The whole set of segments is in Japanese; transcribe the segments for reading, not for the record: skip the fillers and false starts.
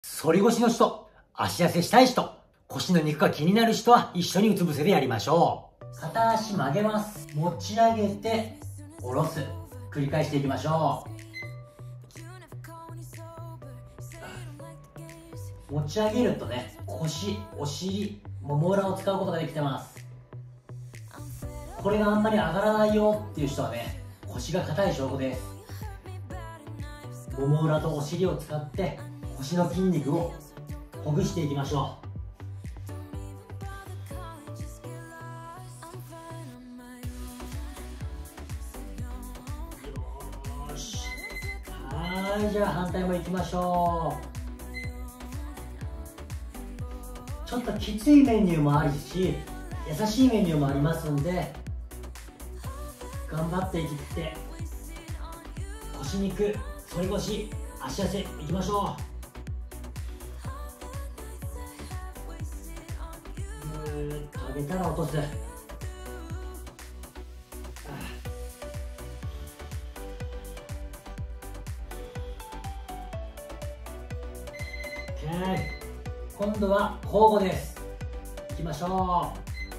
反り腰の人、足痩せしたい人、腰の肉が気になる人は一緒にうつ伏せでやりましょう。片足曲げます。持ち上げて下ろす。繰り返していきましょう。持ち上げるとね、腰、お尻、もも裏を使うことができてます。これがあんまり上がらないよっていう人はね、腰が硬い証拠です。もも裏とお尻を使って腰の筋肉をほぐしていきましょう。よし。はい、じゃあ反対も行きましょう。ちょっときついメニューもあるし、優しいメニューもありますんで、頑張っていって腰肉、反り腰、足痩せいきましょう。ぐーっと上げたら落とす。今度は交互です。いきましょ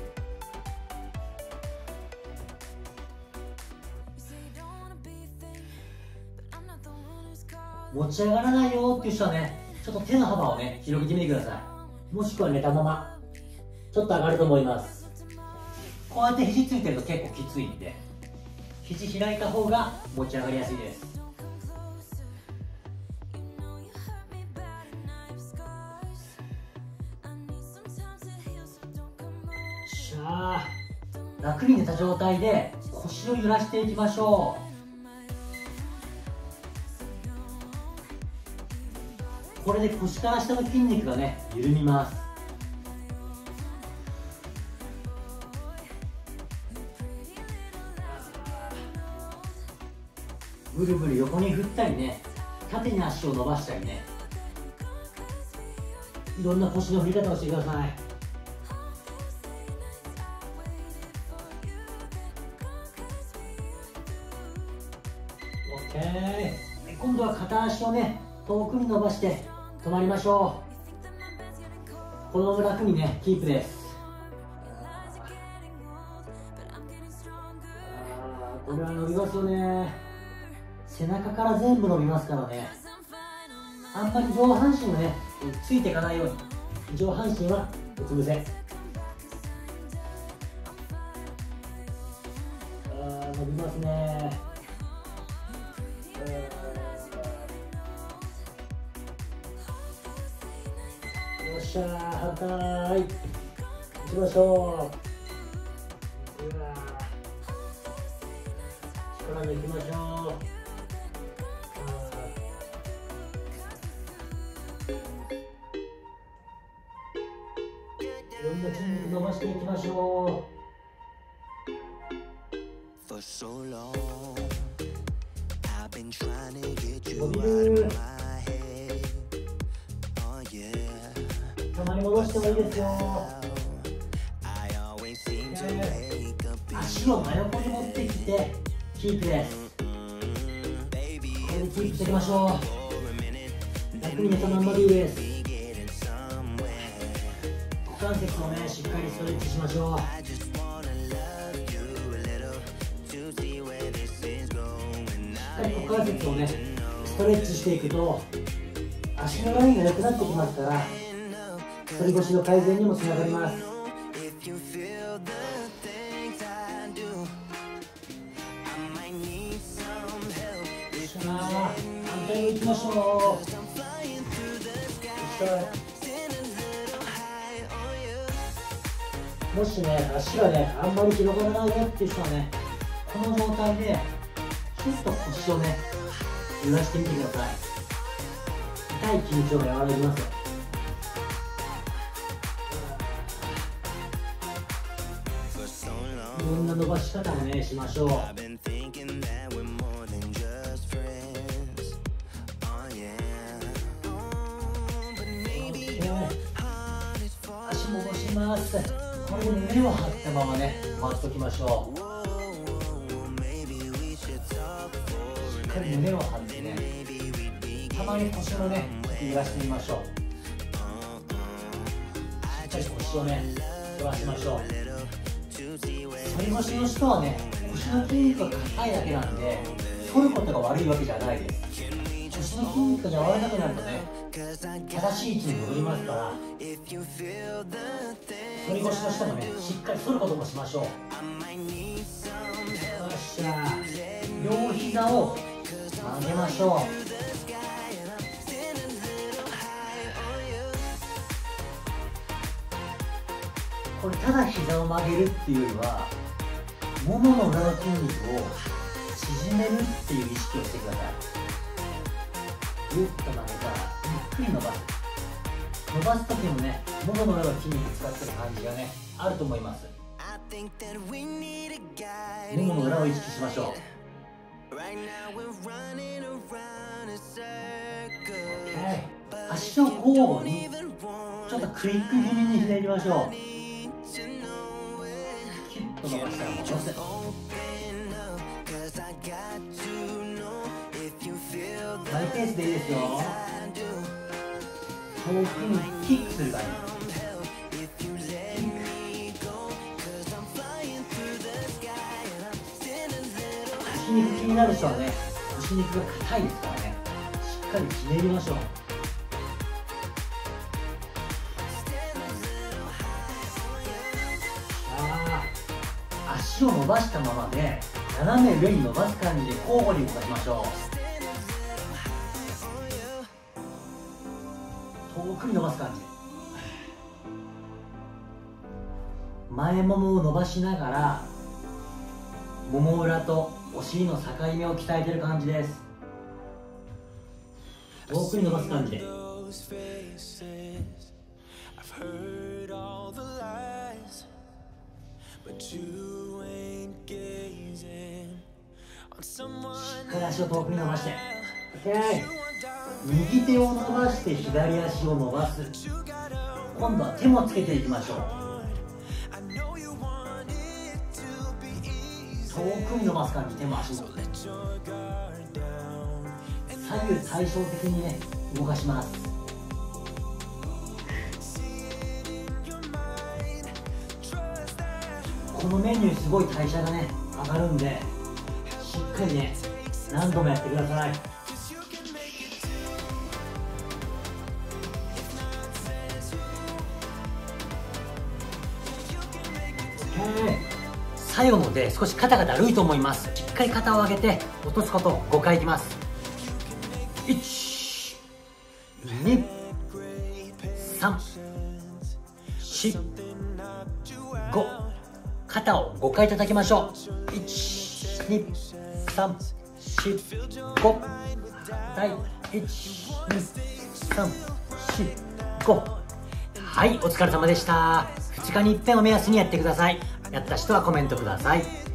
う。持ち上がらないよっていう人はね、ちょっと手の幅をね、広げてみてください。もしくは寝たままちょっと上がると思います。こうやって肘ついてると結構きついんで、肘開いた方が持ち上がりやすいです。楽に寝た状態で腰を揺らしていきましょう。これで腰から下の筋肉がね、緩みます。ぐるぐる横に振ったりね、縦に足を伸ばしたりね、いろんな腰の振り方をしてください。今度は片足をね、遠くに伸ばして止まりましょう。このまま楽にね、キープです。これは伸びますよね。背中から全部伸びますからね。あんまり上半身がね、ついていかないように、上半身はうつ伏せ。伸びますね。よっしゃー、反対行きましょう。力抜きましょう。いろんな筋肉伸ばしていきましょう。伸びる。たまに戻してもいいですよ。足を真横に持ってきてキープです。これでキープしていきましょう。楽に寝たまんまでいいです。股関節をね、しっかりストレッチしましょう。しっかり股関節をね、ストレッチしていくと足のラインが良くなってきますから、反り腰の改善にもつながります。反対に行きましょう。もしね、足がね、あんまり広がらないよっていう人はね、この状態でちょっと腰をね、揺らしてみてください。痛い緊張が和らぎますよ。いろんな伸ばし方をね、しましょう。足戻します。これで胸を張ったままね、待っておきましょう。しっかり胸を張ってね、たまに腰のね、 揺らしてみましょう。しっかり腰をね反らしましょう。反り腰の人はね、腰の筋肉が硬いだけなんで反ることが悪いわけじゃないです。腰の筋肉が柔らかくなるとね、正しい位置に戻りますから、反り腰の人もね、しっかり反ることもしましょう。よっしゃー、両膝を曲げましょう。これただ膝を曲げるっていうよりは、ももの裏の筋肉を縮めるっていう意識をしてください。ぐっと曲げたらゆっくり伸ばす。伸ばす時もね、ももの裏の筋肉使ってる感じがね、あると思います。ももの裏を意識しましょう。足を交互にちょっとクイック気味にひねりましょう。キュッと伸ばしたら戻す。マイペースでいいですよ。遠くにキックする感じ。腰肉気になる人はね、腰肉が硬いですからね、しっかりひねりましょう。足を伸ばしたままで斜め上に伸ばす感じで交互に動かしましょう。遠くに伸ばす感じ。前ももを伸ばしながらもも裏とお尻の境目を鍛えてる感じです。遠くに伸ばす感じで。しっかり足を遠くに伸ばして、OK。右手を伸ばして左足を伸ばす。今度は手もつけていきましょう。遠くに伸ばす感じ、手も足も左右対称的にね動かします。このメニューすごい代謝がね上がるんで、しっかりね何度もやってください。最後ので少し肩がだるいと思います。しっかり肩を上げて落とすこと5回いきます。1、2、3、4、5。肩を5回叩きましょう。1、2、3、4、5。はい、1、2、3、4、5。はい、お疲れ様でした。2日に1遍を目安にやってください。やった人はコメントください。